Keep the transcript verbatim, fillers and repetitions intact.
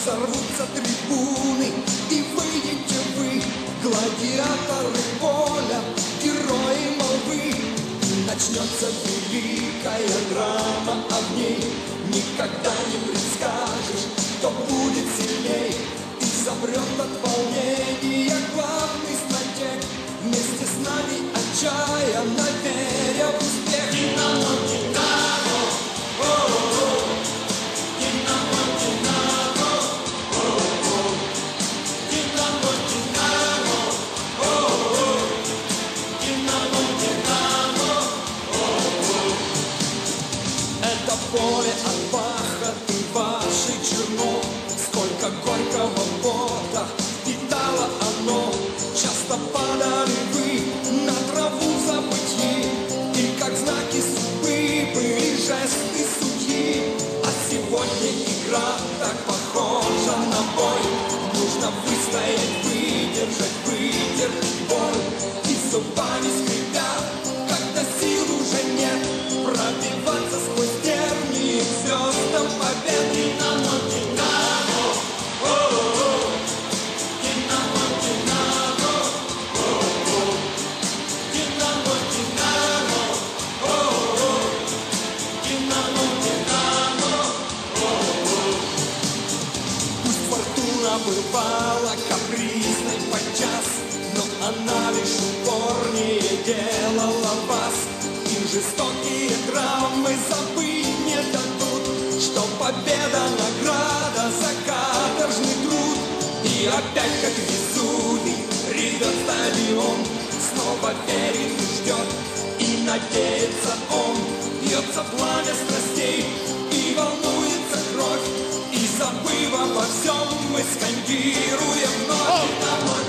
взорвутся трибуны, и выйдете вы, гладиаторы поля, герои молвы. Начнется великая драма, а в ней никогда не предскажешь, кто будет сильней и замрет от волнения главный стратег. Вместе с нами отчаянно веря в успех. Динамо, Динамо, о-о-о. Динамо, Динамо, о-о-о. Динамо, Динамо, о-о-о. Динамо, Динамо, о-о-о. Это поле от пахоты вашей чернов, сколько горького пота питало оно. Часто падали вы на траву забытьи, и как знаки судьбы были жесты судьи. А сегодня игра так похожа на бой. Нужно выстоять, выдержать, вытерпеть боль. И зубами скрипя, когда сил уже нет, пробиваться сквозь тернии к звездам побед. Динамо, Динамо, о-о-о. Динамо, Динамо, о-о-о. Динамо, Динамо, о-о-о. Динамо, Динамо, о-о-о. Пусть фортуна бывала капризной подчас, но она лишь упорнее делала вас. И жестокие драмы забыть не дадут, что победа — награда за каторжный труд. И опять, как Везувий, ревет стадион, снова верит и ждет, и надеется он. Бьется пламя страстей, и волнуется кровь, и забыв обо всем, мы скандируем вновь.